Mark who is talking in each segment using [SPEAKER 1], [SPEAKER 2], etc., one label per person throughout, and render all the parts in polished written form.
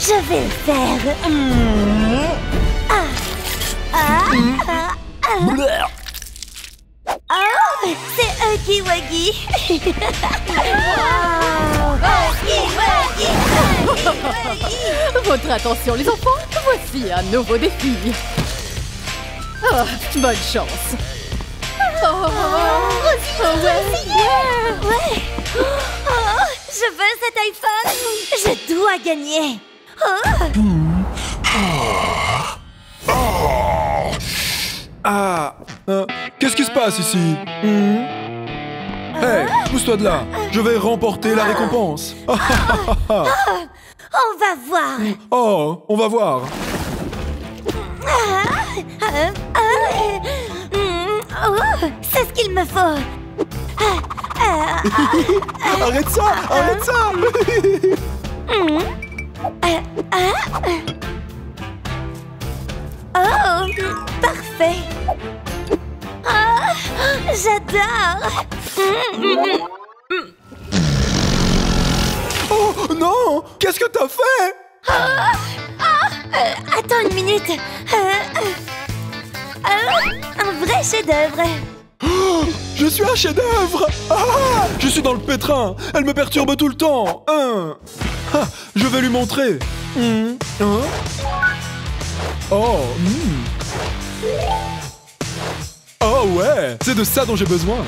[SPEAKER 1] Je vais le faire. Oh, c'est Huggy Wuggy. Huggy Wuggy, Huggy Wuggy.
[SPEAKER 2] Votre attention, les enfants, voici un nouveau défi. Oh, bonne chance.
[SPEAKER 1] Ouais. Oh, je veux cet iPhone. Je dois gagner.
[SPEAKER 3] Qu'est-ce qui se passe ici? Hey, pousse-toi de là. Je vais remporter la récompense.
[SPEAKER 1] On va voir.
[SPEAKER 3] Oh, on va voir.
[SPEAKER 1] C'est ce qu'il me faut.
[SPEAKER 3] Arrête ça! Arrête ça!
[SPEAKER 1] Oh, parfait. J'adore.
[SPEAKER 3] Oh non! Qu'est-ce que t'as fait?
[SPEAKER 1] Attends une minute. Un vrai chef-d'œuvre.
[SPEAKER 3] Oh, je suis un chef-d'œuvre! Je suis dans le pétrin! Elle me perturbe tout le temps! Je vais lui montrer! Oh! Oh ouais! C'est de ça dont j'ai besoin!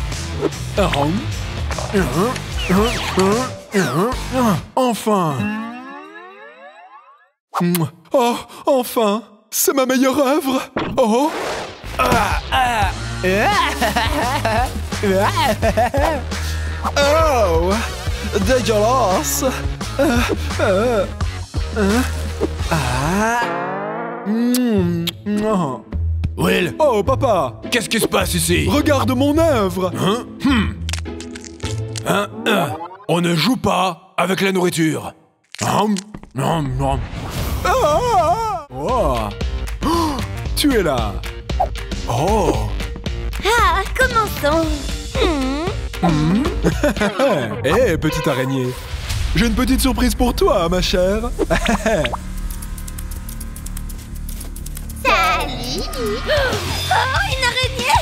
[SPEAKER 3] Enfin! Oh! Enfin! C'est ma meilleure œuvre! Oh! Oh! Dégueulasse!
[SPEAKER 4] Will,
[SPEAKER 3] Oh, papa!
[SPEAKER 4] qu'est-ce qui se passe ici?
[SPEAKER 3] Regarde mon œuvre!
[SPEAKER 4] On ne joue pas avec la nourriture.
[SPEAKER 3] Oh. Tu es là!
[SPEAKER 4] Oh,
[SPEAKER 1] Commençons.
[SPEAKER 3] Hé, petite araignée! J'ai une petite surprise pour toi, ma chère!
[SPEAKER 1] Salut. Oh, une araignée.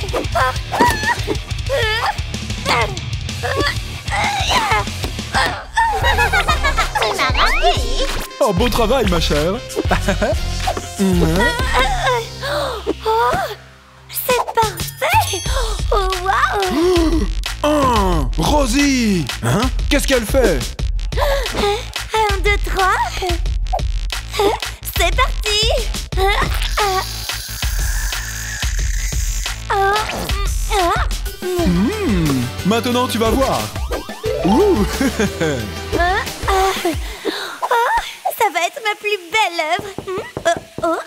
[SPEAKER 1] Tu m'as raté.
[SPEAKER 3] Oh, beau travail, ma chère!
[SPEAKER 1] Oh, c'est parfait. Oh, waouh.
[SPEAKER 3] Rosie! Qu'est-ce qu'elle fait?
[SPEAKER 1] 1, 2, 3. C'est parti.
[SPEAKER 3] Maintenant, tu vas voir! Ouh.
[SPEAKER 1] Ça va être ma plus belle œuvre.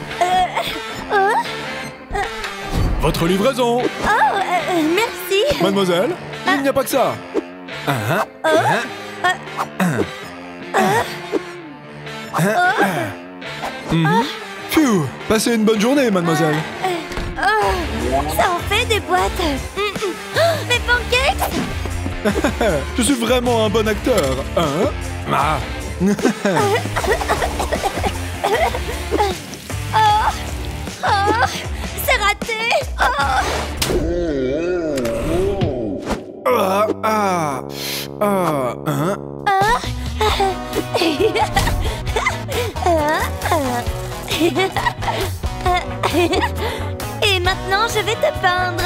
[SPEAKER 3] Votre livraison!
[SPEAKER 1] Merci.
[SPEAKER 3] Mademoiselle, il n'y a pas que ça! Phew! Passez une bonne journée, mademoiselle!
[SPEAKER 1] Ça en fait des boîtes. Mes pancakes.
[SPEAKER 3] Je suis vraiment un bon acteur, hein?
[SPEAKER 1] C'est raté. Et maintenant, je vais te peindre.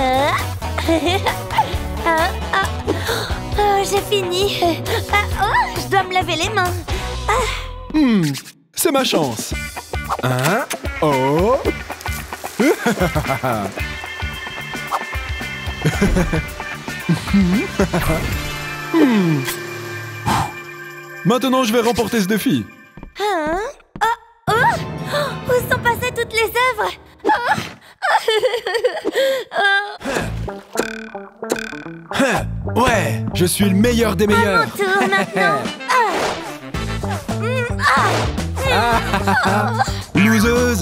[SPEAKER 1] J'ai fini. Je dois me laver les mains.
[SPEAKER 3] C'est ma chance! Oh! Maintenant, je vais remporter ce défi!
[SPEAKER 1] Où sont passées toutes les œuvres?
[SPEAKER 3] Ouais! Je suis le meilleur des meilleurs!
[SPEAKER 1] Mon tour maintenant.
[SPEAKER 3] Loseuse!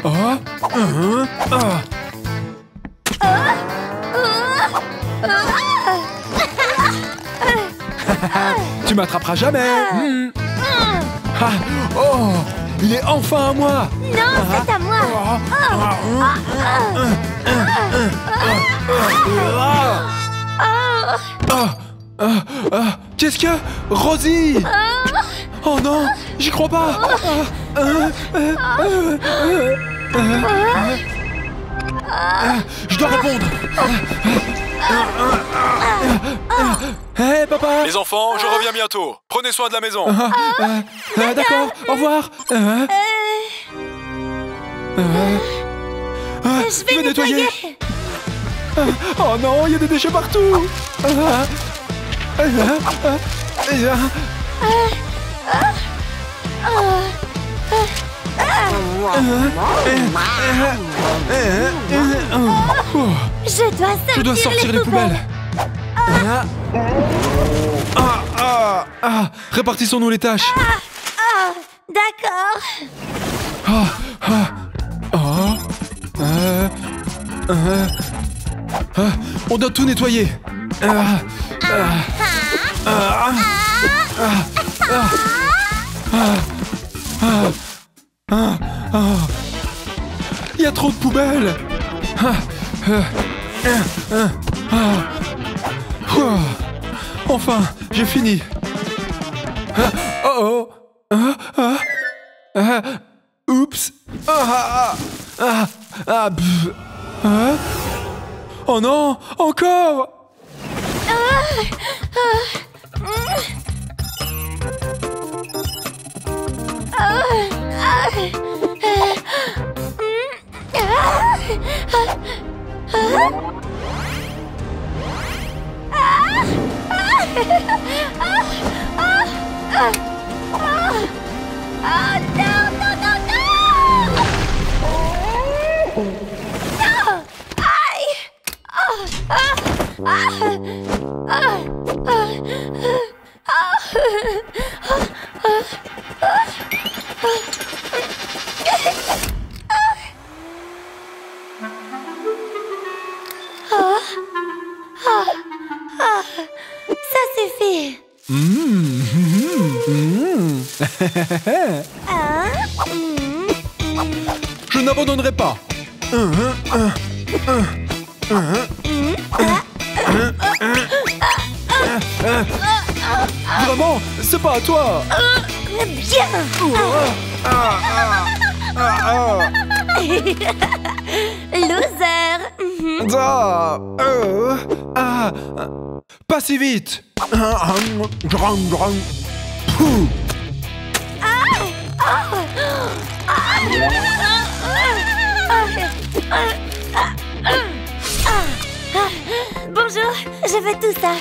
[SPEAKER 3] Tu m'attraperas jamais. Oh, il est enfin à moi.
[SPEAKER 1] Non, c'est à moi.
[SPEAKER 3] Qu'est-ce que... Rosie! Oh non, j'y crois pas. Je dois répondre. Hé, papa!
[SPEAKER 4] Les enfants, je reviens bientôt. Prenez soin de la maison.
[SPEAKER 3] D'accord, au revoir.
[SPEAKER 1] Je vais nettoyer.
[SPEAKER 3] Oh non, il y a des déchets partout.
[SPEAKER 1] Je dois sortir
[SPEAKER 3] les poubelles. Répartissons-nous les tâches.
[SPEAKER 1] D'accord.
[SPEAKER 3] On doit tout nettoyer. Il y a trop de poubelles. Enfin, j'ai fini. Oups. Oh non, encore.
[SPEAKER 1] Ça suffit.
[SPEAKER 3] Je n'abandonnerai pas. Vraiment, c'est pas à toi.
[SPEAKER 1] Bien. Loser.
[SPEAKER 3] Pas si vite.
[SPEAKER 1] Bonjour, je fais tout ça.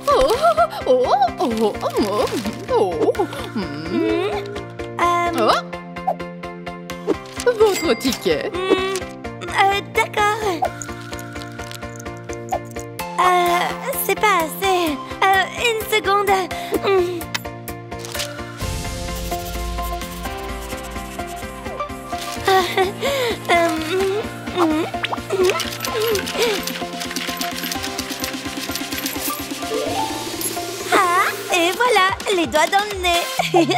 [SPEAKER 2] Votre ticket.
[SPEAKER 1] D'accord. C'est pas assez. Une seconde. Et voilà, les doigts dans le nez.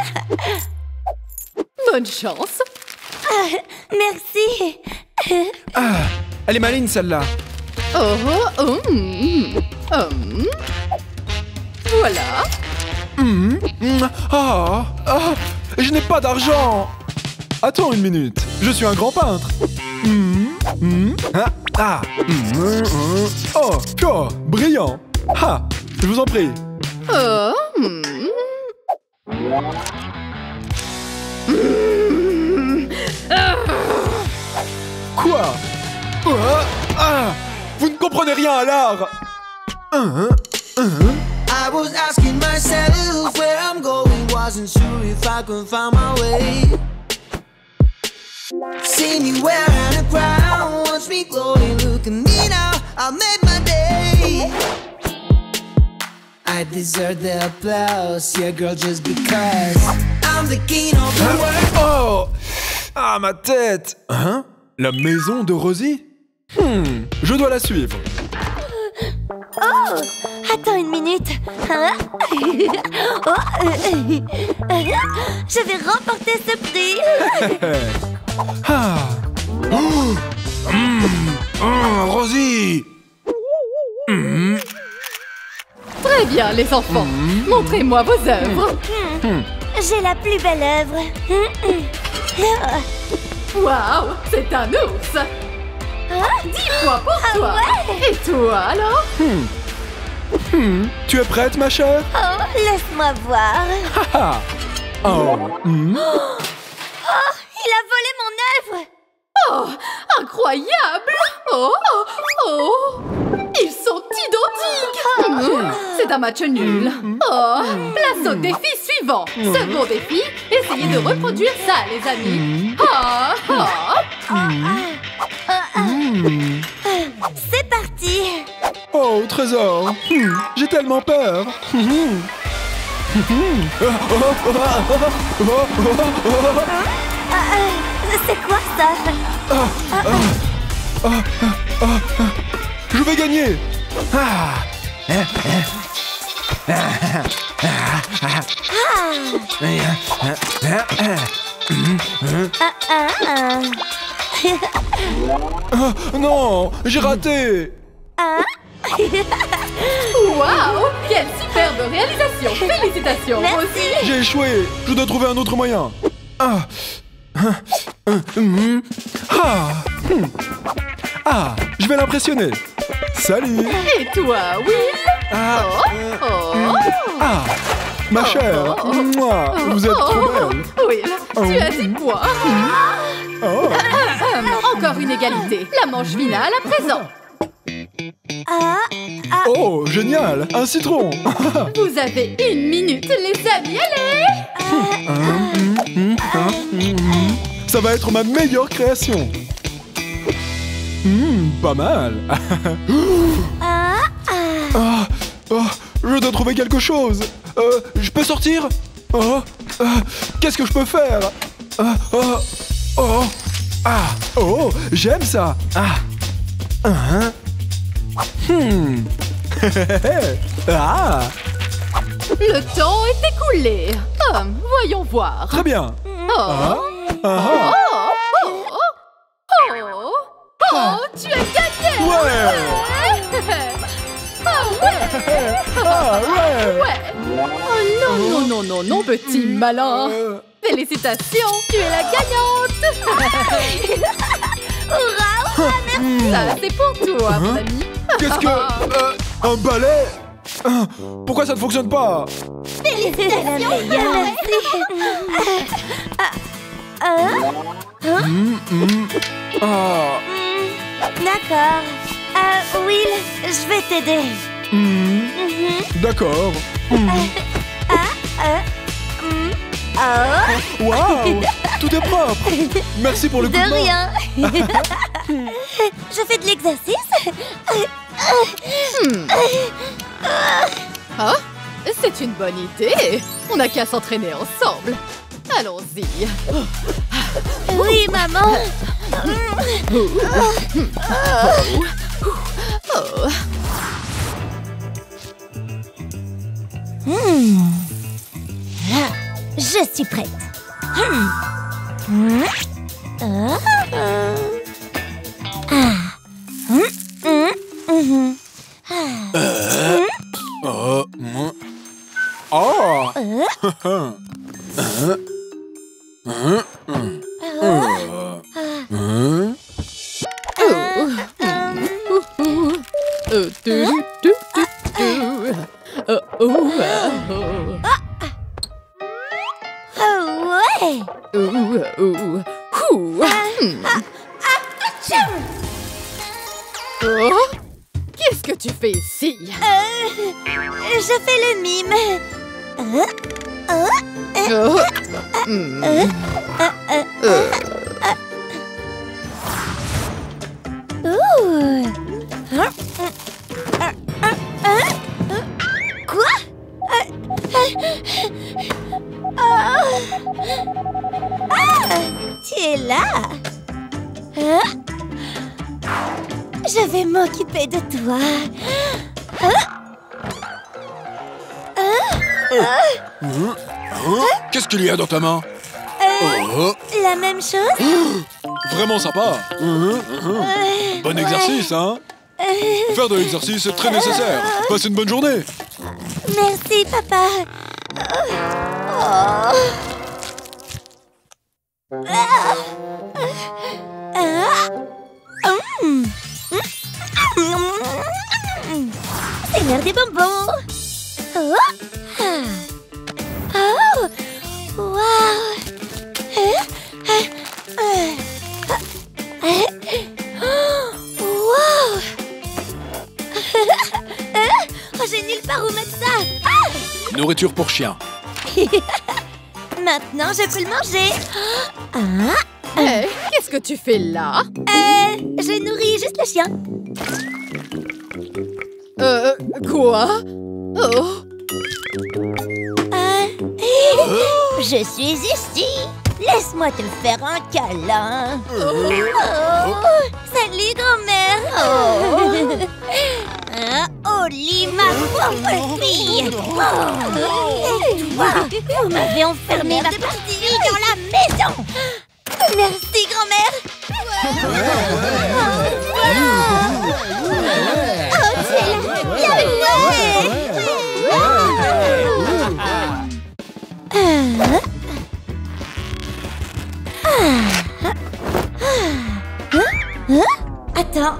[SPEAKER 2] Bonne chance.
[SPEAKER 1] Merci.
[SPEAKER 3] Elle est maligne celle-là.
[SPEAKER 2] Voilà.
[SPEAKER 3] Je n'ai pas d'argent. Attends une minute, je suis un grand peintre. Oh, brillant. Je vous en prie. Quoi? Vous ne comprenez rien à l'art.
[SPEAKER 5] I was asking myself where I'm going, wasn't sure if I could find my way. See me wearing a crown, watch me glowing, look at me now, I made my day. I deserve the applause, yeah girl, just because I'm the king of the world.
[SPEAKER 3] Ma tête. La maison de Rosie? Je dois la suivre.
[SPEAKER 1] Oh, attends une minute. Hein? Oh, je vais remporter ce prix.
[SPEAKER 3] Ah.
[SPEAKER 4] Rosie!
[SPEAKER 2] Très bien, les enfants. Montrez-moi vos œuvres.
[SPEAKER 1] J'ai la plus belle œuvre.
[SPEAKER 2] Waouh, c'est un ours. 10 points pour toi.
[SPEAKER 1] Ouais.
[SPEAKER 2] Et toi, alors?
[SPEAKER 3] Tu es prête, ma chère?
[SPEAKER 1] Oh, laisse-moi voir.
[SPEAKER 3] Ah. Oh.
[SPEAKER 1] Il a volé mon œuvre.
[SPEAKER 2] Oh, incroyable! Oh, oh, ils sont identiques! C'est un match nul. Oh, place au défi suivant. Second défi, essayez de reproduire ça, les amis.
[SPEAKER 1] C'est parti.
[SPEAKER 3] Oh, trésor. J'ai tellement peur.
[SPEAKER 1] C'est quoi ça?
[SPEAKER 3] Je vais gagner. Non, j'ai raté.
[SPEAKER 2] Waouh! Quelle superbe réalisation! Félicitations,
[SPEAKER 1] Merci.
[SPEAKER 2] Rosie!
[SPEAKER 3] J'ai échoué. Je dois trouver un autre moyen. Je vais l'impressionner. Salut.
[SPEAKER 2] Et toi, Will?
[SPEAKER 3] Ma chère. Mouah, vous êtes trop belle.
[SPEAKER 2] Will, tu as 10 points. Encore une égalité. La manche finale à présent.
[SPEAKER 3] Oh, génial. Un citron.
[SPEAKER 2] Vous avez 1 minute, les amis, allez!
[SPEAKER 3] Ça va être ma meilleure création. Pas mal. Je dois trouver quelque chose. Je peux sortir? Qu'est-ce que je peux faire? J'aime ça.
[SPEAKER 2] Le temps est écoulé. Voyons voir.
[SPEAKER 3] Très bien.
[SPEAKER 2] Tu as gagné!
[SPEAKER 3] Ouais.
[SPEAKER 2] Ouais! Oh non, petit malin! Félicitations, tu es la gagnante! Ça, c'est pour toi, mon ami!
[SPEAKER 3] Qu'est-ce que... un balai? Pourquoi ça ne fonctionne pas?
[SPEAKER 1] Félicitations. Merci. D'accord. Will, je vais t'aider.
[SPEAKER 3] D'accord. Waouh! Tout est propre. Merci pour le coup de
[SPEAKER 1] De
[SPEAKER 3] main.
[SPEAKER 1] rien. Je fais de l'exercice.
[SPEAKER 2] C'est une bonne idée! On n'a qu'à s'entraîner ensemble! Allons-y!
[SPEAKER 1] Oui, maman. Je suis prête. Ouais.
[SPEAKER 2] Qu'est-ce que tu fais ici?
[SPEAKER 1] Je fais le mime. Quoi? Tu es là? Je vais m'occuper de toi.
[SPEAKER 4] Qu'est-ce qu'il y a dans ta main?
[SPEAKER 1] La même chose?
[SPEAKER 3] Vraiment sympa. Bon exercice, hein? Faire de l'exercice est très nécessaire. Passe une bonne journée.
[SPEAKER 1] Merci, papa. C'est l'heure des bonbons. Wow. Wow. J'ai nulle part où mettre ça.
[SPEAKER 4] Nourriture pour chien.
[SPEAKER 1] Maintenant, je peux le manger.
[SPEAKER 2] Hé, qu'est-ce que tu fais là?
[SPEAKER 1] Je nourris juste le chien.
[SPEAKER 2] Quoi? Oh.
[SPEAKER 1] Je suis ici. Laisse-moi te faire un câlin. Salut, grand-mère. Oli, ma pauvre fille. Et toi, vous m'avez enfermée ma petite fille dans la maison. Merci, grand-mère. Attends.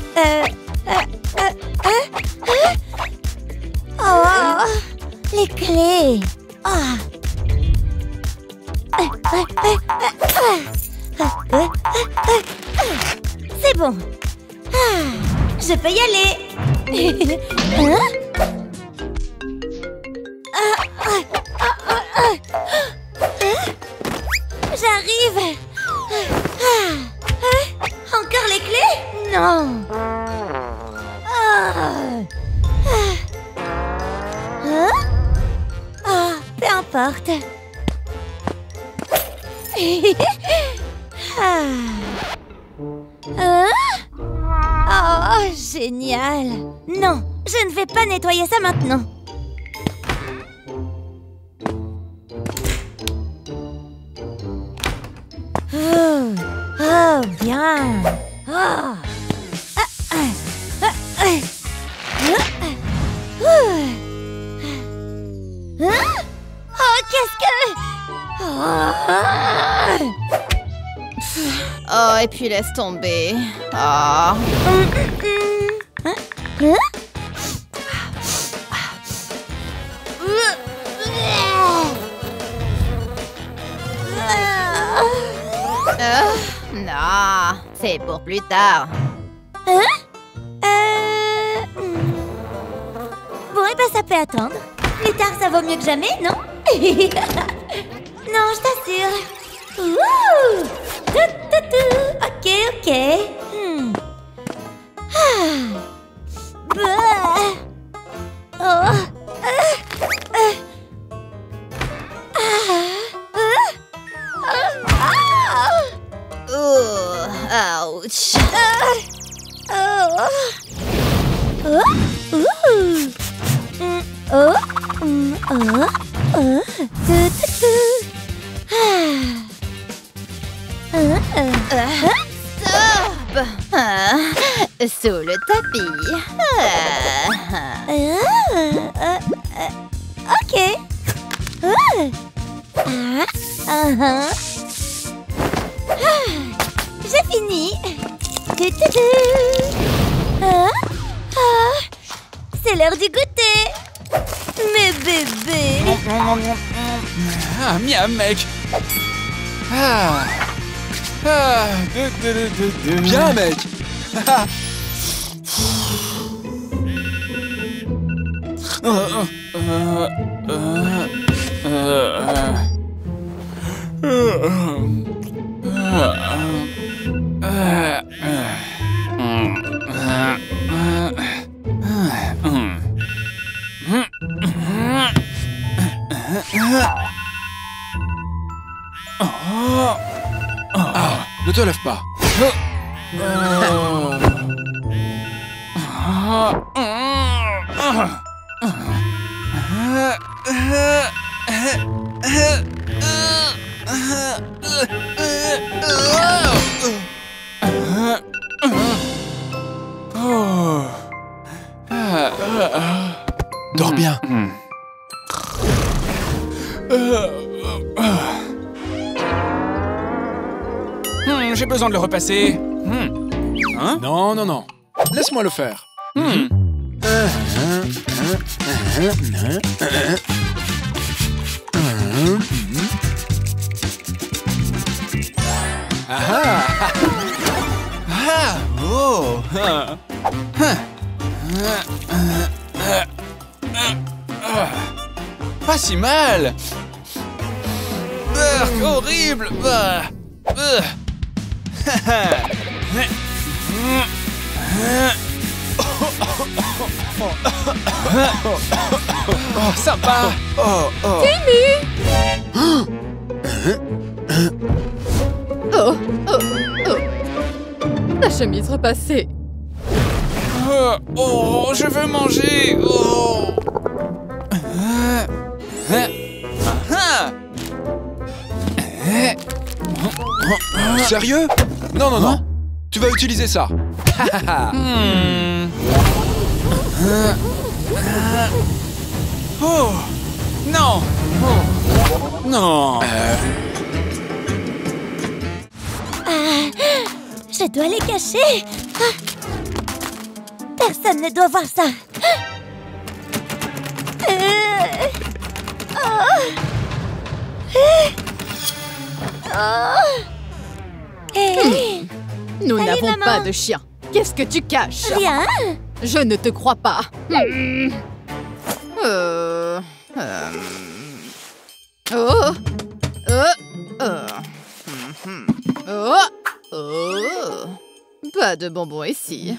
[SPEAKER 1] Oh, les clés. C'est bon. Je peux y aller. J'arrive. Encore les clés? Non. Peu importe. Oh, génial. Non, je ne vais pas nettoyer ça maintenant. Oh, bien. Oh, qu'est-ce que...
[SPEAKER 2] Oh, et puis laisse tomber. Oh. Non, c'est pour plus tard.
[SPEAKER 1] Bon, et ben ça peut attendre. Plus tard, ça vaut mieux que jamais, non? Non, je t'assure. Ouh! Ok, ok.
[SPEAKER 2] Ouch. Stop. Sous le tapis.
[SPEAKER 1] Ok. J'ai fini. C'est l'heure du goûter. Mes bébés.
[SPEAKER 4] Ah, miam, mec.
[SPEAKER 3] Bien, mec.
[SPEAKER 4] Ne te lève pas.
[SPEAKER 3] Dors bien.
[SPEAKER 4] J'ai besoin de le repasser. Hein?
[SPEAKER 3] Non, non, non. Laisse-moi le faire.
[SPEAKER 4] Pas si mal. Horrible. Oh, sympa.
[SPEAKER 2] La chemise repassée.
[SPEAKER 4] Oh, je veux manger. Oh.
[SPEAKER 3] Sérieux? Non, non, non. Tu vas utiliser ça.
[SPEAKER 4] Oh, non. Non.
[SPEAKER 1] Je dois les cacher. Personne ne doit voir ça.
[SPEAKER 2] Nous
[SPEAKER 1] Salut,
[SPEAKER 2] n'avons
[SPEAKER 1] maman.
[SPEAKER 2] pas de chien. Qu'est-ce que tu caches?
[SPEAKER 1] Rien.
[SPEAKER 2] Je ne te crois pas. Pas de bonbons ici.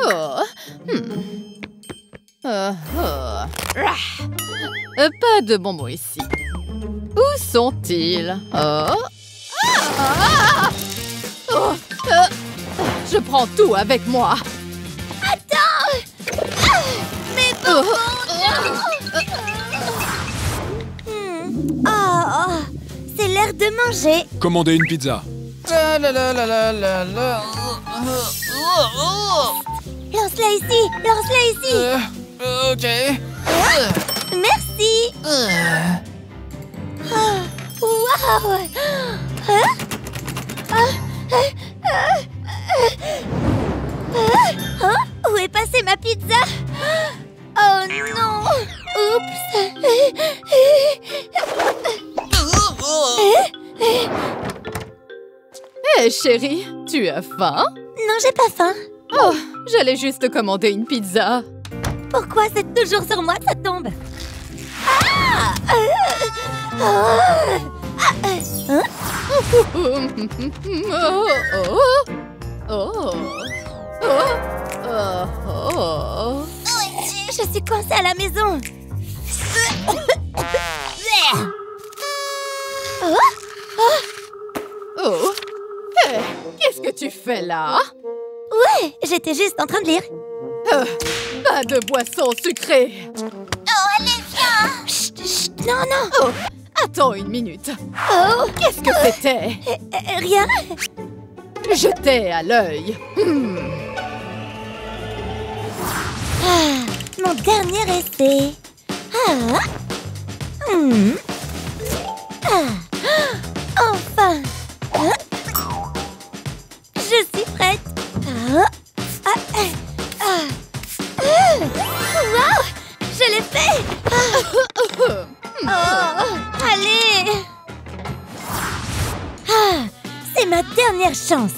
[SPEAKER 2] Pas de bonbons ici. Où sont-ils? Je prends tout avec moi.
[SPEAKER 1] Oh, c'est l'heure de manger.
[SPEAKER 3] Commandez une pizza.
[SPEAKER 1] Lance-la ici. Lance-la ici.
[SPEAKER 4] Ok.
[SPEAKER 1] Merci. Wow. Où est passée ma pizza? Oh non. Oups.
[SPEAKER 2] Hé, chérie, tu as faim?
[SPEAKER 1] Non, j'ai pas faim.
[SPEAKER 2] Oh, j'allais juste commander une pizza.
[SPEAKER 1] Pourquoi c'est toujours sur moi que ça tombe? Je suis coincée à la maison.
[SPEAKER 2] Oh, hé, qu'est-ce que tu fais là?
[SPEAKER 1] Ouais, j'étais juste en train de lire.
[SPEAKER 2] Pas de boisson sucrée.
[SPEAKER 1] Oh, allez, viens. Chut, chut, non, non.
[SPEAKER 2] Oh, attends une minute.
[SPEAKER 1] Oh,
[SPEAKER 2] Qu'est-ce que c'était?
[SPEAKER 1] rien.
[SPEAKER 2] Jeté à l'œil.
[SPEAKER 1] Mon dernier essai. Enfin. Je suis prête. Wow, je l'ai fait. Allez. C'est ma dernière chance.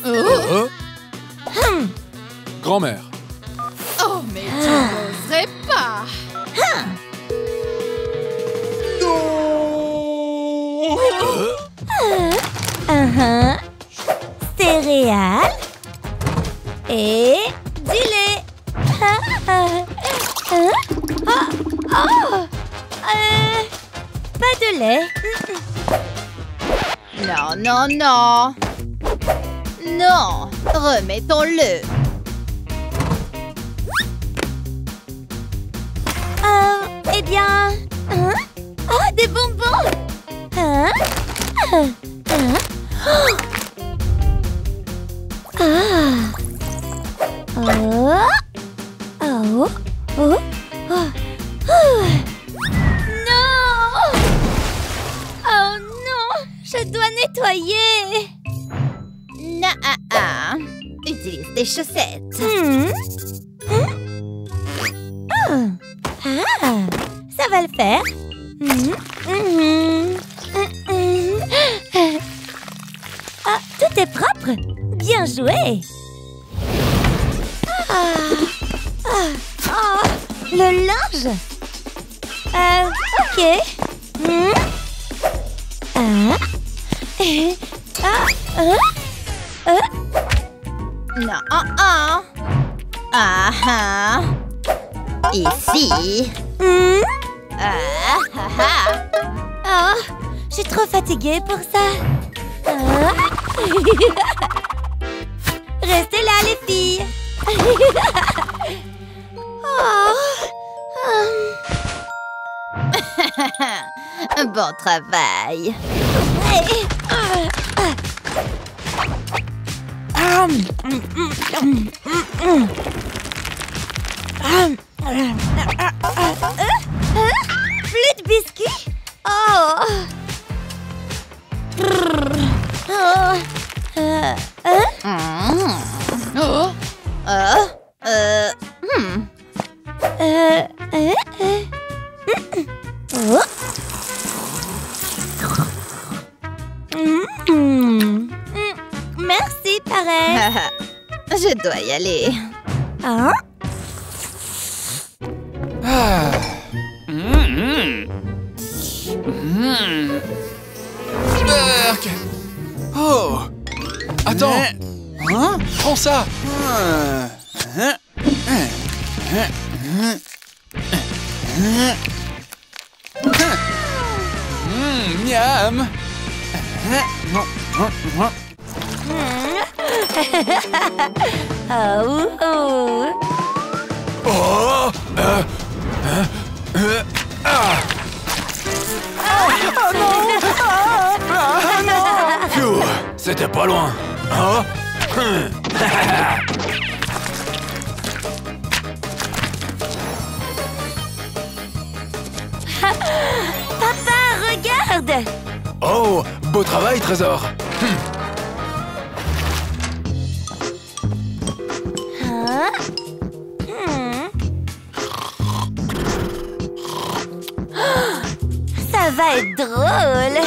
[SPEAKER 3] Grand-mère.
[SPEAKER 2] Oh, mais tu n'oserais pas.
[SPEAKER 1] Céréales et du lait. Pas de lait.
[SPEAKER 2] Non, non, non. Non, remettons-le.
[SPEAKER 1] Eh bien... Oh, des bonbons. chaussettes. Ça va le faire. Ah, tout est propre. Bien joué. Le linge. Ok. Non. Ici. Je suis trop fatiguée pour ça. Restez là, les filles. Bon travail. Plus de biscuits? Merci, pareil. Je dois y aller.
[SPEAKER 3] Berk! Oh! Attends! Prends ça! Miam!
[SPEAKER 4] Phew, c'était pas loin. Hein?
[SPEAKER 1] Papa, regarde!
[SPEAKER 4] Oh, beau travail, Trésor.
[SPEAKER 1] Ça va être drôle.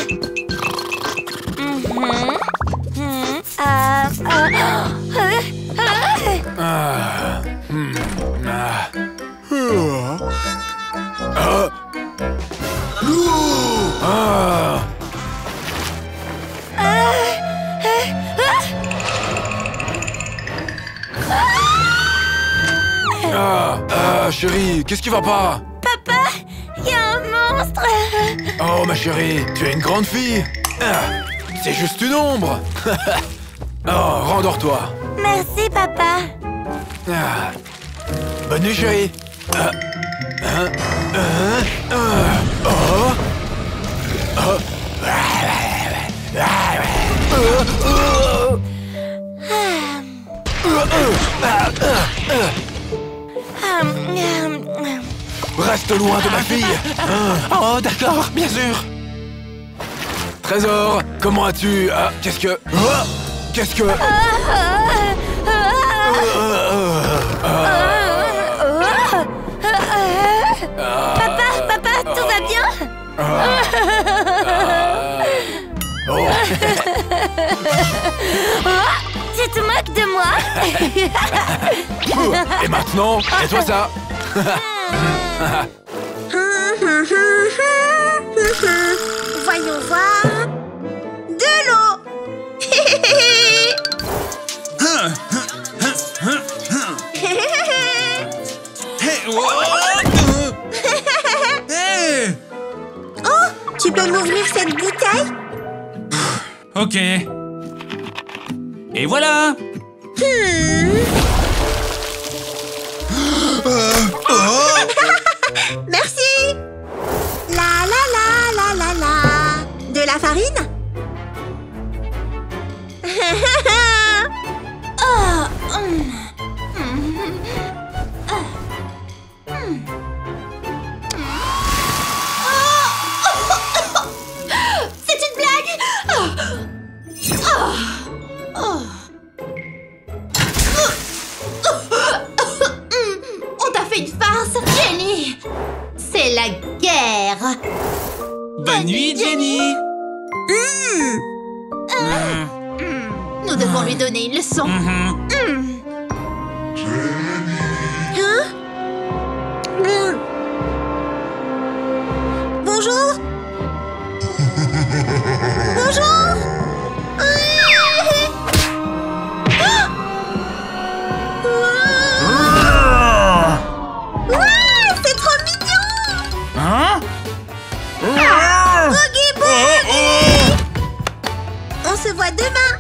[SPEAKER 4] Chérie, qu'est-ce qui va pas?
[SPEAKER 1] Papa, il y a un monstre.
[SPEAKER 4] Oh, ma chérie, tu es une grande fille. C'est juste une ombre. Oh, rendors-toi.
[SPEAKER 1] Merci, papa.
[SPEAKER 4] Bonne nuit, chérie. Reste loin de ma fille. Oh, d'accord, bien sûr. Trésor, comment as-tu... qu'est-ce que... qu'est-ce que...
[SPEAKER 1] Papa, tout va bien? Tu te moques de moi?
[SPEAKER 4] Et maintenant, nettoie ça.
[SPEAKER 1] Voyons voir. De l'eau. Oh, tu peux m'ouvrir cette bouteille?
[SPEAKER 6] Ok. Et voilà.
[SPEAKER 1] Merci. La la la la la la. De la farine? C'est une blague.
[SPEAKER 2] Jenny! C'est la guerre!
[SPEAKER 6] Bonne nuit, Jenny.
[SPEAKER 2] Nous devons lui donner une leçon.
[SPEAKER 1] Bonjour. Bonjour. C'est trop mignon.
[SPEAKER 6] Hein?
[SPEAKER 1] Boogie Boogie. On se voit demain.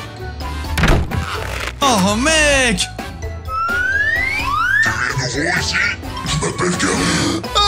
[SPEAKER 6] Oh, mec!
[SPEAKER 3] Oh